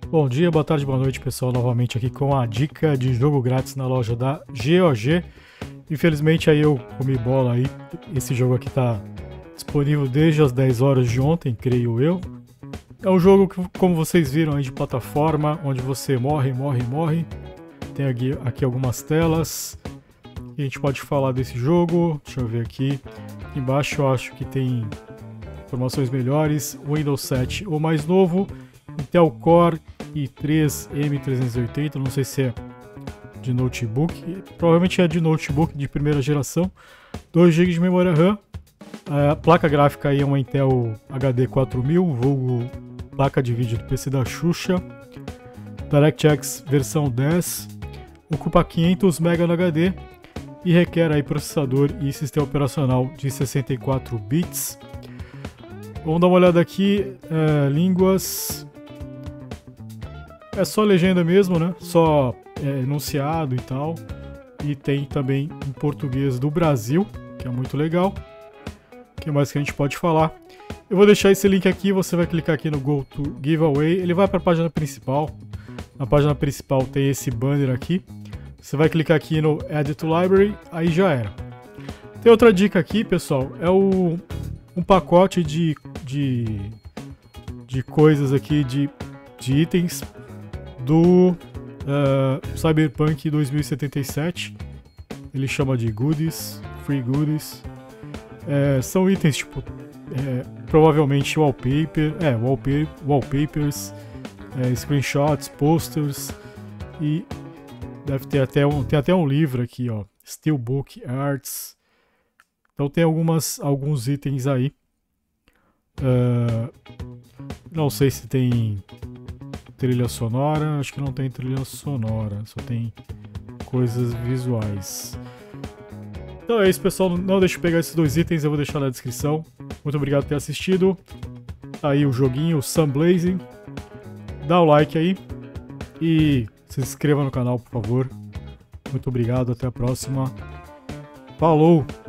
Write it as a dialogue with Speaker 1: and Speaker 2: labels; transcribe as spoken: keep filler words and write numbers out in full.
Speaker 1: Bom dia, boa tarde, boa noite, pessoal. Novamente aqui com a dica de jogo grátis na loja da G O G. Infelizmente aí eu comi bola aí. Esse jogo aqui tá disponível desde as dez horas de ontem, creio eu. É um jogo que, como vocês viram aí, de plataforma, onde você morre, morre, morre. Tem aqui, aqui algumas telas. A gente pode falar desse jogo. Deixa eu ver aqui. Aqui embaixo eu acho que tem informações melhores. Windows sete ou mais novo. Intel Core i três M trezentos e oitenta, não sei se é de notebook, provavelmente é de notebook de primeira geração, dois gigas de memória RAM, a placa gráfica aí é uma Intel H D quatro mil, vulgo placa de vídeo do P C da Xuxa, DirectX versão dez, ocupa quinhentos megabytes no H D e requer aí processador e sistema operacional de sessenta e quatro bits. Vamos dar uma olhada aqui, é, línguas... É só legenda mesmo, né? Só é, enunciado e tal. E tem também em português do Brasil, que é muito legal. O que mais que a gente pode falar? Eu vou deixar esse link aqui, você vai clicar aqui no Go to Giveaway. Ele vai para a página principal. Na página principal tem esse banner aqui. Você vai clicar aqui no Add to Library, aí já era. Tem outra dica aqui, pessoal. É o, um pacote de, de, de coisas aqui, de, de itens do uh, Cyberpunk dois mil e setenta e sete. Ele chama de goodies, free goodies. É, são itens tipo é, provavelmente wallpaper, é, wallpaper, wallpapers, é, screenshots, posters e deve ter até um, tem até um livro aqui, ó, Steelbook Arts. Então tem algumas alguns itens aí. Uh, não sei se tem trilha sonora, acho que não tem trilha sonora, só tem coisas visuais. Então é isso, pessoal, não deixe de pegar esses dois itens, eu vou deixar na descrição. Muito obrigado por ter assistido. Tá aí o joguinho, o Sunblazing. Dá o like aí e se inscreva no canal, por favor. Muito obrigado, até a próxima. Falou!